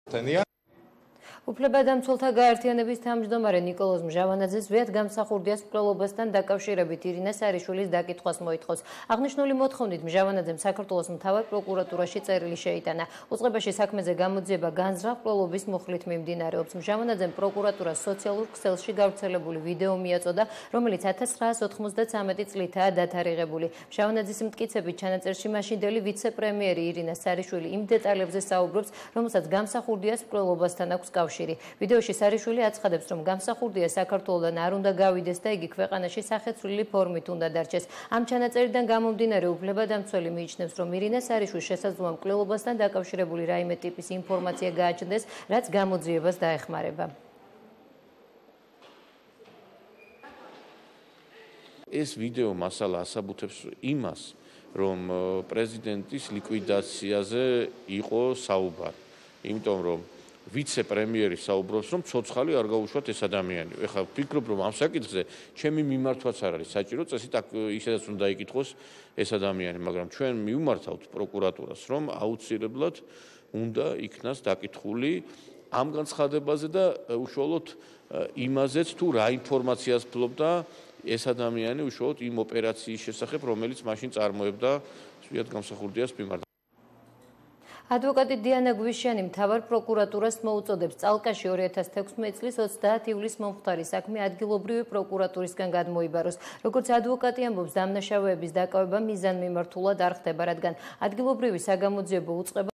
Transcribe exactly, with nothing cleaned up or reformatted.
უფლებადამცველთა გაერთიანების თავმჯდომარე ნიკოლოზ მჟავანაძეს ვიათ გამსახურდიას მკვლელობასთან დაკავშირებით ირინე სარიშვილის დაკითხვას მოითხოვს. აღნიშნული მოთხოვნით მჟავანაძემ საქართველოს მთავარ პროკურატურაში წერილი შეიტანა. უწყებაში საქმეზე გამოძიება განზრახ მკვლელობის მუხლით მიმდინარეობს. მჟავანაძემ პროკურატურას სოციალურ ქსელში გავრცელებული ვიდეო მიაწოდა, რომელიც ათას ცხრაას ოთხმოცდათვრამეტი წლითაა დათარიღებული. მჟავანაძის მტკიცებით ჩანაწერში მაშინდელი ვიცე-პრემიერი ირინა სარიშვილი იმ დეტალებზე საუბრობს, რომელსაც გამსახურდიას მკვლელობასთან აქვს კავშირი. ვიდეოში სარიშვილი აცხადებს, რომ გამსახურდია საქართველოდან არ უნდა გავიდეს და იგი ქვეყანაში სახეცვლილი ფორმით უნდა დარჩეს. ამ ჩანაწერიდან გამომდინარე უფლებადამცველი მიიჩნევს, რომ ირინა სარიშვილს შესაძლოა მკვლელობასთან დაკავშირებული რაიმე ტიპის ინფორმაცია გააჩნდეს, რაც გამოძიებას დაეხმარება. ეს ვიდეო მასალა ასაბუთებს იმას, რომ პრეზიდენტის ლიკვიდაციაზე იყო საუბარი. იმიტომ რომ ვიცე-პრემიერი საუბრობს, რომ ცოცხალი არ გაუშვათ ეს ადამიანი. ეხლა ვფიქრობ, რომ ამ საკითხზე ჩემი მიმართვაც არ არის საჭირო წესით ისედაც უნდა იკითხოს ეს ადამიანი, მაგრამ ჩვენ მივმართავთ პროკურატურას, რომ აუცილებლად უნდა იქნას დაკითხული ამ განცხადებაზე და უშუალოდ იმაზეც თუ რა ინფორმაციას ფლობდა ეს ადამიანი უშუალოდ იმ ოპერაციის შესახებ, რომელიც მაშინ წარმოებდა სვიათ გამსახურდიას მიმართ. ადვოკატი დიანა გვიშიანი მთავარ პროკურატურას მოუწოდებს წალკაში ორი ათას თექვსმეტი წლის ოცდაათ ივლისს მომხდარი საქმე ადგილობრივი პროკურატურისგან გადმოიბაროს. როგორც ადვოკატი ამბობს, დამნაშავეების დაკავება მიზანმიმართულად არ ხდება, რადგან ადგილობრივი საგამოძიებო უწყება